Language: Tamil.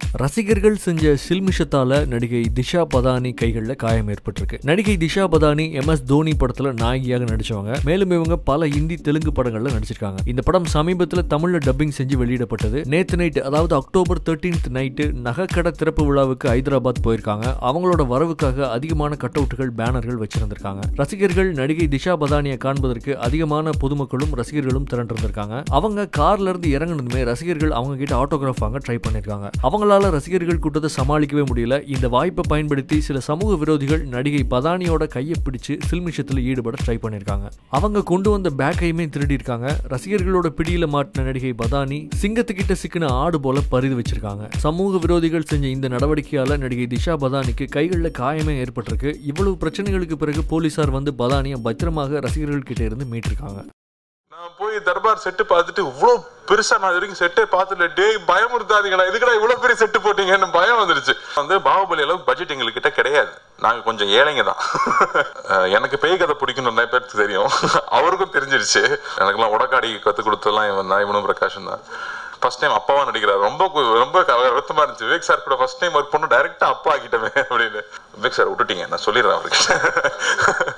ரசிகர்கள் செஞ்ச சில்மிஷத்தால நடிகை திஷா பதானி கைகளில் காயம் ஏற்பட்டிருக்கு. நடிகை திஷா பதானி MS தோனி படத்துல நாயகியாக நடிச்சவங்க. மேலும் இவங்க பல இந்தி தெலுங்கு படங்கள்ல நடிச்சிருக்காங்க. இந்த படம் சமீபத்தில் தமிழ்ல டப்பிங் செஞ்சு வெளியிடப்பட்டது. நேத்து நைட்டு, அதாவது அக்டோபர் 13th நைட்டு நகைக்கடை திறப்பு விழாவுக்கு ஹைதராபாத் போயிருக்காங்க. அவங்களோட வரவுக்காக அதிகமான கட் அவுட்டுகள், பேனர்கள் வச்சிருந்திருக்காங்க. ரசிகர்கள் நடிகை திஷா பதானியை காண்பதற்கு அதிகமான பொதுமக்களும் ரசிகர்களும் திரண்டிருந்திருக்காங்க. அவங்க கார்ல இருந்து இறங்கினதுமே ரசிகர்கள் அவங்க கிட்ட ஆட்டோகிராஃப் வாங்க ட்ரை பண்ணிருக்காங்க. அவங்களால ரசிகர்கள் கூட்டத்தை சமாளிக்கவே முடியல. இந்த வாய்ப்பை பயன்படுத்தி சில சமூக விரோதிகள் நடிகை பதானியோட கையை பிடிச்சு சில்மிஷத்தில் ஈடுபட ட்ரை பண்ணிருக்காங்க. அவங்க கொண்டு வந்த பேக்கையுமே திருடி இருக்காங்க. ரசிகர்களோட பிடியில மாட்டின நடிகை பதானி சிங்கத்துக்கிட்ட சிக்கின ஆடு போல பரிது வச்சிருக்காங்க. சமூக விரோதிகள் செஞ்ச இந்த நடவடிக்கையால நடிகை திஷா பதானிக்கு கைகளில் காயமே ஏற்பட்டிருக்கு. இவ்வளவு பிரச்சனைகளுக்கு பிறகு போலீசார் வந்து பதானியை பத்திரமாக ரசிகர்கள் கிட்ட இருந்து மீட்டிருக்காங்க. நான் போய் தர்பார் செட்டு பார்த்துட்டு இவ்வளோ பெருசா நான் வரைக்கும் செட்டே பார்த்துட்டு டேய் பயமுறுத்தாதீங்களா, இதுக்கடா இவ்வளவு பெரிய செட்டு போட்டீங்கன்னு பயம் வந்துருச்சு. பாகுபலி அளவுக்கு பட்ஜெட் எங்ககிட்ட கிடையாது. நாங்க கொஞ்சம் ஏழைங்க தான். எனக்கு பேய் கதை பிடிக்கணும் நிறைய பேருக்கு தெரியும். அவருக்கும் தெரிஞ்சிருச்சு. எனக்குலாம் உடக்காடி கற்றுக் கொடுத்ததெல்லாம் இவனும் பிரகாஷும் தான். ஃபர்ஸ்ட் டைம் அப்பாவா நடிக்கிறார். ரொம்ப ரொம்ப வருத்தமா இருந்துச்சு. விவேக் சார் கூட ஃபர்ஸ்ட் டைம் ஒர்க் பண்ண டைரக்டா அப்பா ஆகிட்டமே அப்படின்னு. விவேக் சார் விட்டுட்டீங்க, நான் சொல்லிடுறேன் அவருக்கு.